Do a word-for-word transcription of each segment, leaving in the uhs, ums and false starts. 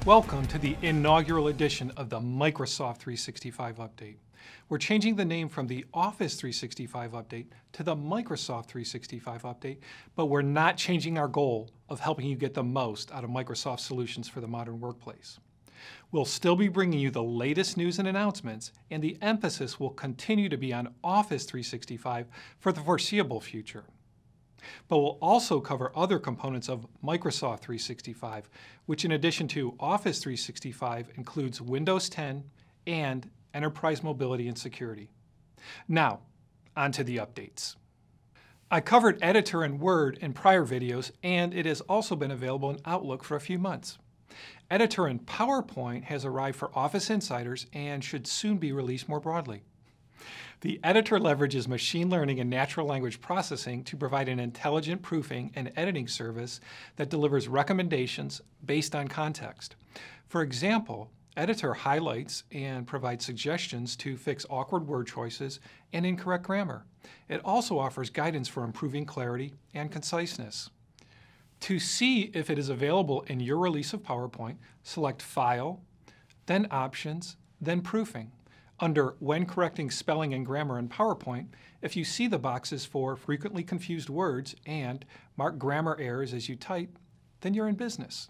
Welcome to the inaugural edition of the Microsoft three sixty-five Update. We're changing the name from the Office three sixty-five Update to the Microsoft three sixty-five Update, but we're not changing our goal of helping you get the most out of Microsoft solutions for the modern workplace. We'll still be bringing you the latest news and announcements, and the emphasis will continue to be on Office three sixty-five for the foreseeable future. But we'll also cover other components of Microsoft three sixty-five, which in addition to Office three sixty-five includes Windows ten and Enterprise Mobility and Security. Now, on to the updates. I covered Editor in Word in prior videos, and it has also been available in Outlook for a few months. Editor in PowerPoint has arrived for Office Insiders and should soon be released more broadly. The editor leverages machine learning and natural language processing to provide an intelligent proofing and editing service that delivers recommendations based on context. For example, Editor highlights and provides suggestions to fix awkward word choices and incorrect grammar. It also offers guidance for improving clarity and conciseness. To see if it is available in your release of PowerPoint, select File, then Options, then Proofing. Under When Correcting Spelling and Grammar in PowerPoint, if you see the boxes for frequently confused words and mark grammar errors as you type, then you're in business.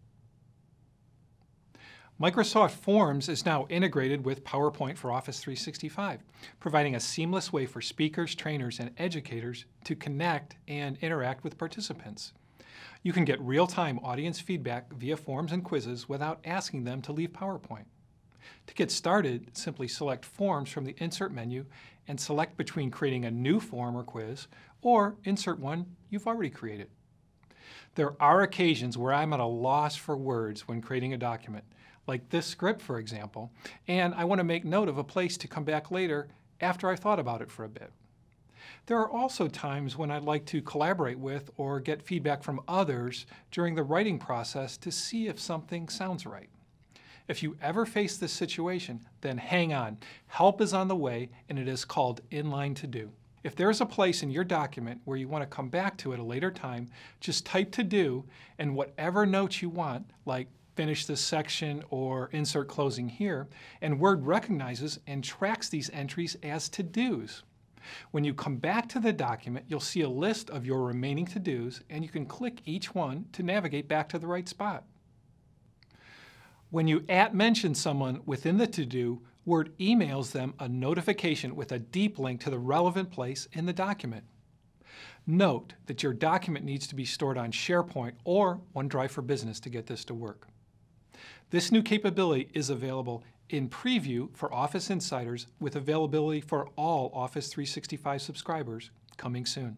Microsoft Forms is now integrated with PowerPoint for Office three sixty-five, providing a seamless way for speakers, trainers, and educators to connect and interact with participants. You can get real-time audience feedback via forms and quizzes without asking them to leave PowerPoint. To get started, simply select Forms from the Insert menu and select between creating a new form or quiz or insert one you've already created. There are occasions where I'm at a loss for words when creating a document, like this script, for example, and I want to make note of a place to come back later after I've thought about it for a bit. There are also times when I'd like to collaborate with or get feedback from others during the writing process to see if something sounds right. If you ever face this situation, then hang on. Help is on the way, and it is called Inline To Do. If there's a place in your document where you want to come back to at a later time, just type To Do and whatever notes you want, like finish this section or insert closing here, and Word recognizes and tracks these entries as to-dos. When you come back to the document, you'll see a list of your remaining to-dos, and you can click each one to navigate back to the right spot. When you at-mention someone within the to-do, Word emails them a notification with a deep link to the relevant place in the document. Note that your document needs to be stored on SharePoint or OneDrive for Business to get this to work. This new capability is available in preview for Office Insiders with availability for all Office three sixty-five subscribers coming soon.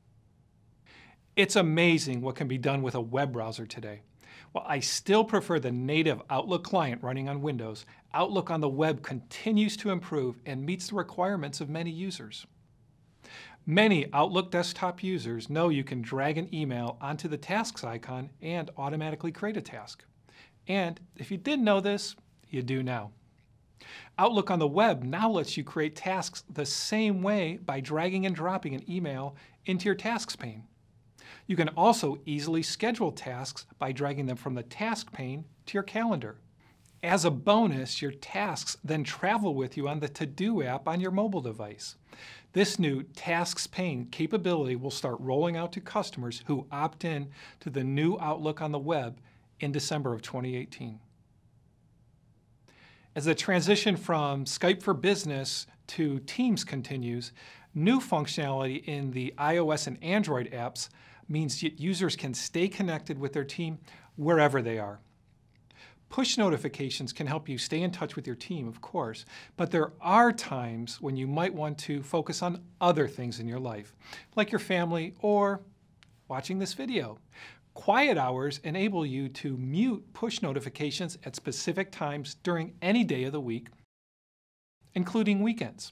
It's amazing what can be done with a web browser today. While I still prefer the native Outlook client running on Windows, Outlook on the web continues to improve and meets the requirements of many users. Many Outlook desktop users know you can drag an email onto the tasks icon and automatically create a task. And if you didn't know this, you do now. Outlook on the web now lets you create tasks the same way by dragging and dropping an email into your tasks pane. You can also easily schedule tasks by dragging them from the task pane to your calendar. As a bonus, your tasks then travel with you on the To-Do app on your mobile device. This new Tasks pane capability will start rolling out to customers who opt in to the new Outlook on the web in December of twenty eighteen. As the transition from Skype for Business to Teams continues, new functionality in the iOS and Android apps means that users can stay connected with their team wherever they are. Push notifications can help you stay in touch with your team, of course, but there are times when you might want to focus on other things in your life, like your family or watching this video. Quiet hours enable you to mute push notifications at specific times during any day of the week, including weekends.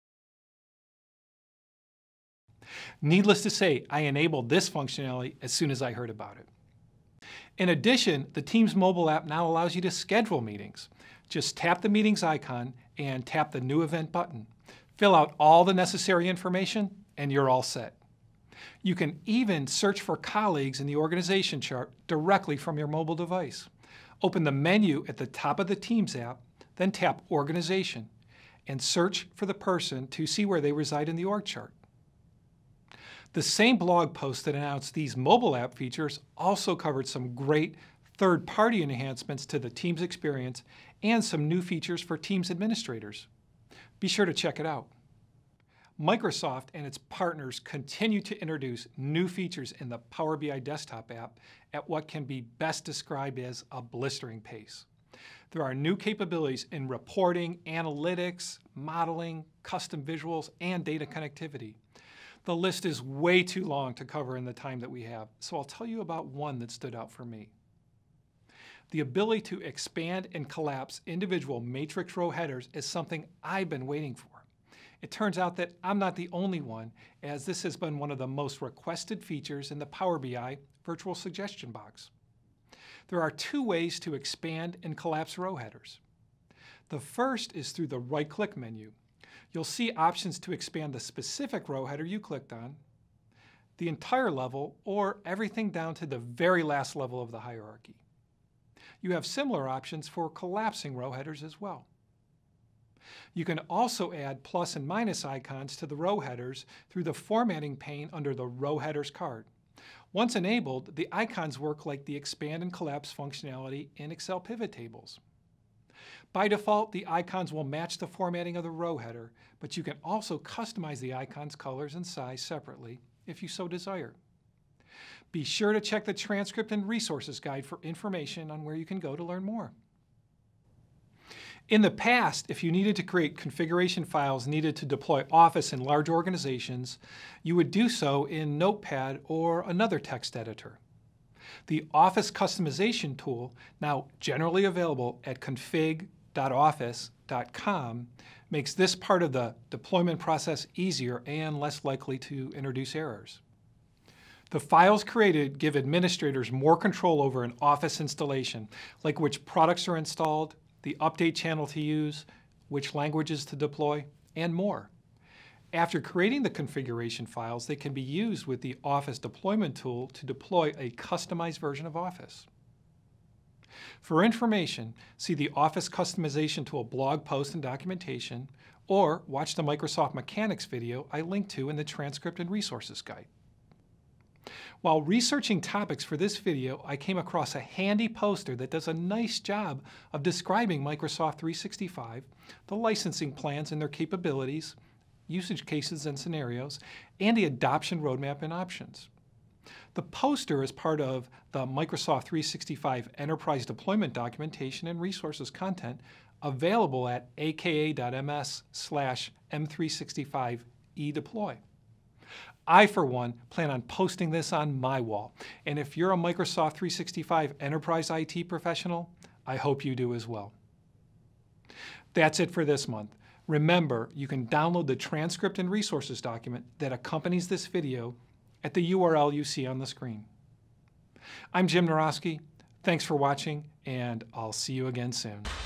Needless to say, I enabled this functionality as soon as I heard about it. In addition, the Teams mobile app now allows you to schedule meetings. Just tap the meetings icon and tap the New Event button. Fill out all the necessary information, and you're all set. You can even search for colleagues in the organization chart directly from your mobile device. Open the menu at the top of the Teams app, then tap Organization, and search for the person to see where they reside in the org chart. The same blog post that announced these mobile app features also covered some great third-party enhancements to the Teams experience and some new features for Teams administrators. Be sure to check it out. Microsoft and its partners continue to introduce new features in the Power B I desktop app at what can be best described as a blistering pace. There are new capabilities in reporting, analytics, modeling, custom visuals, and data connectivity. The list is way too long to cover in the time that we have, so I'll tell you about one that stood out for me. The ability to expand and collapse individual matrix row headers is something I've been waiting for. It turns out that I'm not the only one, as this has been one of the most requested features in the Power B I Virtual Suggestion Box. There are two ways to expand and collapse row headers. The first is through the right-click menu. You'll see options to expand the specific row header you clicked on, the entire level, or everything down to the very last level of the hierarchy. You have similar options for collapsing row headers as well. You can also add plus and minus icons to the row headers through the formatting pane under the Row Headers card. Once enabled, the icons work like the expand and collapse functionality in Excel pivot tables. By default, the icons will match the formatting of the row header, but you can also customize the icons' colors and size separately if you so desire. Be sure to check the transcript and resources guide for information on where you can go to learn more. In the past, if you needed to create configuration files needed to deploy Office in large organizations, you would do so in Notepad or another text editor. The Office customization tool, now generally available at config dot office dot com, makes this part of the deployment process easier and less likely to introduce errors. The files created give administrators more control over an Office installation, like which products are installed, the update channel to use, which languages to deploy, and more. After creating the configuration files, they can be used with the Office deployment tool to deploy a customized version of Office. For information, see the Office customization tool blog post and documentation, or watch the Microsoft Mechanics video I linked to in the transcript and resources guide. While researching topics for this video, I came across a handy poster that does a nice job of describing Microsoft three sixty-five, the licensing plans and their capabilities, usage cases and scenarios, and the adoption roadmap and options. The poster is part of the Microsoft three sixty-five Enterprise Deployment Documentation and Resources content available at aka.ms slash m365edeploy. I, for one, plan on posting this on my wall, and if you're a Microsoft three sixty-five Enterprise I T professional, I hope you do as well. That's it for this month. Remember, you can download the transcript and resources document that accompanies this video at the U R L you see on the screen. I'm Jim Narosky. Thanks for watching, and I'll see you again soon.